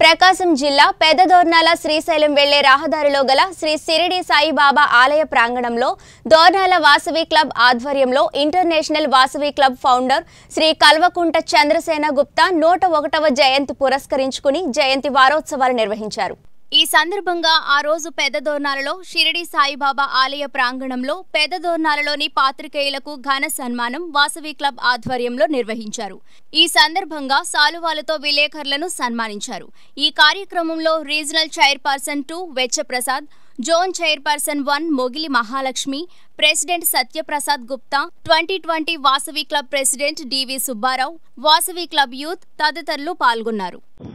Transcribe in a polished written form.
ప్రకాశం జిల్లా పెద్దదోర్నాల శ్రీశైలం వెళ్లే రహదారిలో గల శ్రీ షిరిడి సాయిబాబా ఆలయ ప్రాంగణంలో దోర్నాల వాసవి క్లబ్ ఆధ్వర్యంలో international Vasavi club founder Shri Kalvakunta Chandrasena Gupta 101వ జయంతి పురస్కరించుకుని జయంతి వారోత్సవాలు నిర్వహించారు। ఈ సందర్భంగా ఆ రోజు పెద్దదోర్నాలలో షిరిడి సాయిబాబా ఆలయ ప్రాంగణంలో పెద్దదోర్నాలలోని పాత్రికేయులకు ఘన సన్మానం వాసవి క్లబ్ ఆధ్వర్యంలో నిర్వహించారు। ఈ సందర్భంగా సాలువాలతో విలేకరులను సన్మానించారు। ఈ కార్యక్రమంలో regional chairperson 2 Vechaprasad, zone chairperson 1 Mogili Mahalakshmi, president Satyaprasad Gupta, 2020 Vasavi club president DV Subbarao, Vasavi club youth తదితరులు పాల్గొన్నారు।